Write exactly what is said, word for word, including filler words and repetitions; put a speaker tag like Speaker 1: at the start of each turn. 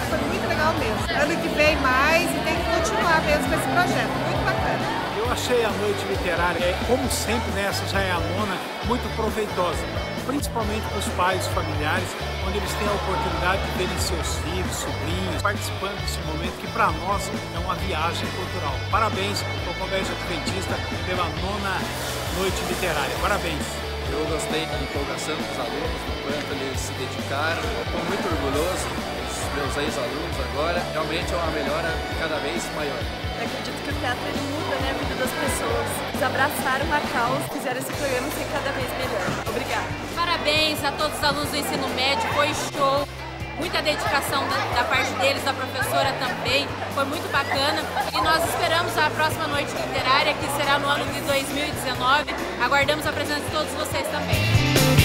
Speaker 1: foi muito legal mesmo. Ano que vem mais e tem que continuar mesmo com esse projeto, muito bacana.
Speaker 2: Eu achei a noite literária, como sempre, né, essa já é a nona, muito proveitosa, principalmente para os pais familiares, onde eles têm a oportunidade de verem seus filhos, sobrinhos, participando desse momento que para nós é uma viagem cultural. Parabéns ao Colégio Adventista pela nona noite literária. Parabéns!
Speaker 3: Eu gostei da empolgação dos alunos, do quanto eles se dedicaram. Estou muito orgulhoso dos meus ex-alunos agora. Realmente é uma melhora cada vez maior.
Speaker 4: Eu acredito que o teatro ele muda, né, a vida das pessoas. Eles abraçaram a causa, fizeram esse programa ser cada vez melhor. Obrigada.
Speaker 5: Parabéns a todos os alunos do ensino médio, foi show. Muita dedicação da, da parte deles, da professora também, foi muito bacana. E nós esperamos a próxima noite literária, que será no ano de dois mil e dezenove. Aguardamos a presença de todos vocês também.